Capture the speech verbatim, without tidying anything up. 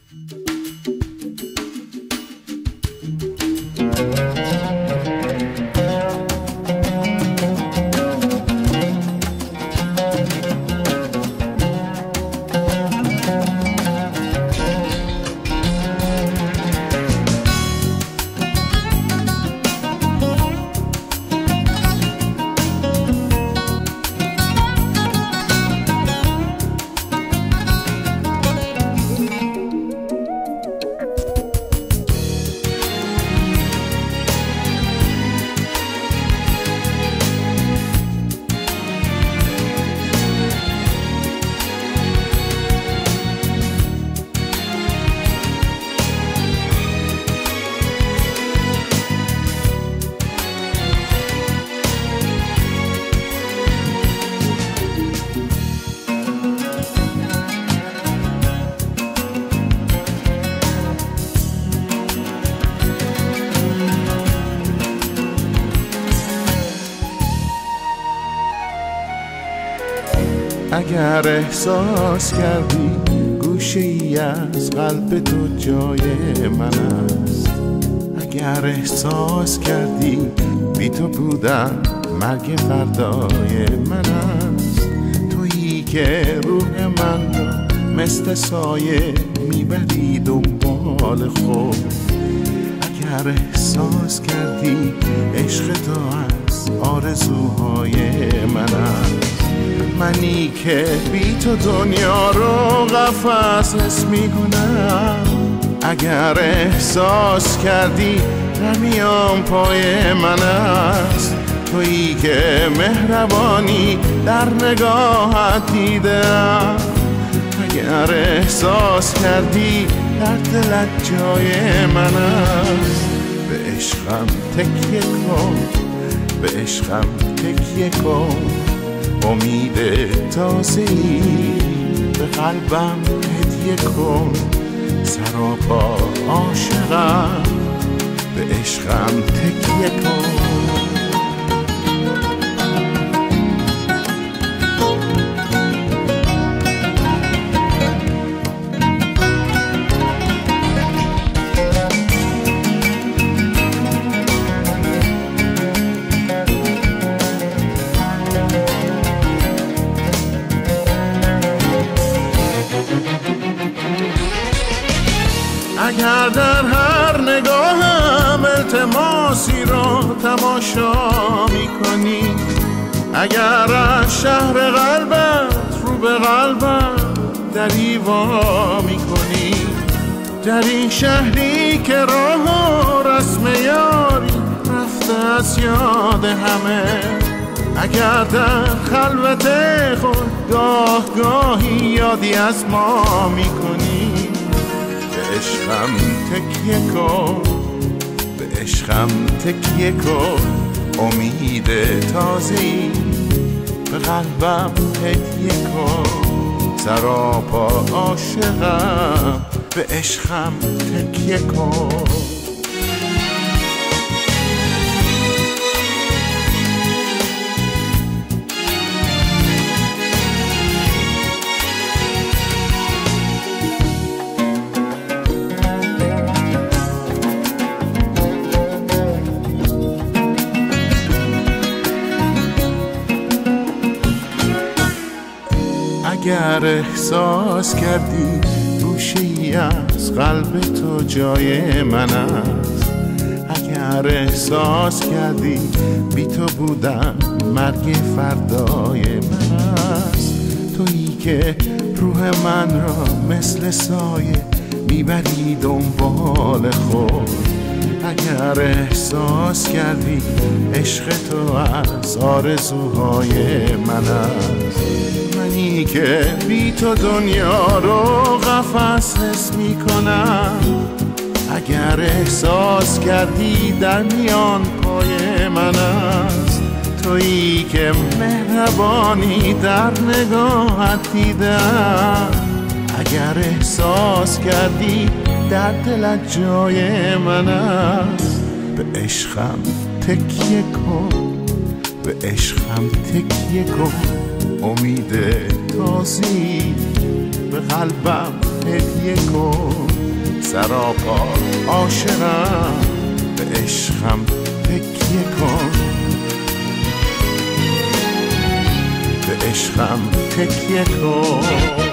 اگر احساس کردی گوشه ای از قلب تو جای من است، اگر احساس کردی بی تو بودن مرگ فردای من است، تویی که روح من را مثل سایه میبری دنبال خود. اگر احساس کردی عشق تو از آرزوهای من است، منی که بی تو دنیا رو قفس حس میکنم. اگر احساس کردی نمیام پای من است، تویی که مهربانی در نگاهت دیدم. اگر احساس کردی در دلت جای من است، به عشقم تکیه کن، به عشقم تکیه کن. امید تازه‌ای به قلبم هدیه کن، سراپا عاشقم، به عشقم تکیه کن. اگر در هر نگاهم التماسی را تماشا میکنی، اگر از شهر قلبت رو به قلبم دری وا میکنی، در این شهری که راه و رسم یاری رفته از یاد همه، اگر در خلوت خود گاه گاهی یادی از ما میکنی، به عشقم تکیه کن، به عشقم تکیه کن. امید تازه‌ای به قلبم هدیه کن، سراپا عاشقم، به عشقم تکیه کن. اگر احساس کردی گوشه ای از قلب تو جای من است، اگر احساس کردی بی تو بودن مرگ فردای من است، تویی که روح من را مثل سایه میبری دنبال خود. اگر احساس کردی عشق تو از آرزوهای من است، منی که بی تو دنیا رو قفس حس میکنم. اگر احساس کردی در میان پای من است، تویی که مهربانی در نگاهت دیدم. اگر احساس کردی در دلت جای من است، به عشقم تکیه کن، به عشقم تکیه کن. امید تازه‌ای به قلبم هدیه کن، سراپا عاشقم، به عشقم تکیه کن، به عشقم تکیه کن.